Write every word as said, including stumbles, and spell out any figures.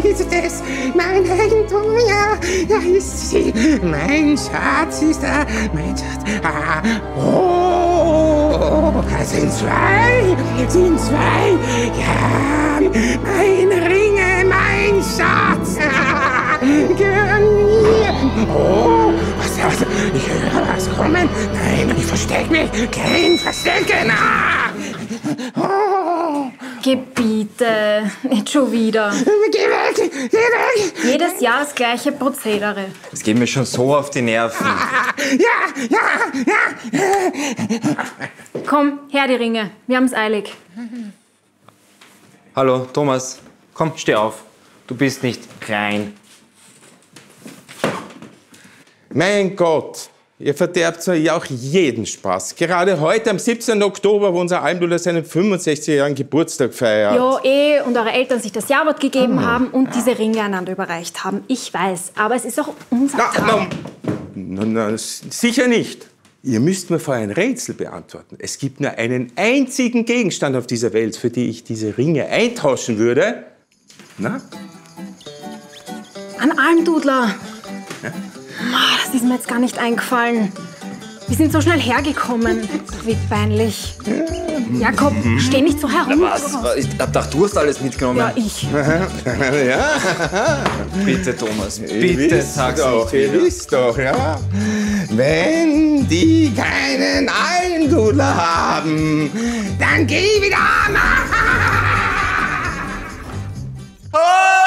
ist es, mein Eigentum, ja, da ist sie, mein Schatz ist da, mein Schatz, ah, oh, das sind zwei, sind zwei, ja, mein Ringe, mein Schatz, ah, gehören mir, oh, was, was, ich höre was kommen, nein, ich versteck mich, kein Verstecken, ah, oh. Gebiete, nicht schon wieder. Geh weg, geh weg. Jedes Jahr das gleiche Prozedere. Es geht mir schon so auf die Nerven. Ah, ja, ja, ja. Komm, her die Ringe. Wir haben's eilig. Hallo, Thomas. Komm, steh auf. Du bist nicht klein. Mein Gott, ihr verderbt ja auch jeden Spaß. Gerade heute, am siebzehnten Oktober, wo unser Almdudler seinen fünfundsechzigjährigen Geburtstag feiert. Ja, eh, und eure Eltern sich das Jawort gegeben haben und diese Ringe einander überreicht haben. Ich weiß, aber es ist auch unser Na, Tag. na, na, na, sicher nicht. Ihr müsst mir vorher ein Rätsel beantworten. Es gibt nur einen einzigen Gegenstand auf dieser Welt, für die ich diese Ringe eintauschen würde. Na? Ein Almdudler. Ja? Oh, das ist mir jetzt gar nicht eingefallen. Wir sind so schnell hergekommen. Wie peinlich. Jakob, steh nicht so herum. Na was? Ich hab gedacht, du hast alles mitgenommen. Ja, ich. Ja. Bitte, Thomas, Ihr bitte wisst sag's doch, nicht ihr wieder. wisst doch, ja. Wenn die keinen Almdudler haben, dann geh wieder. Oh!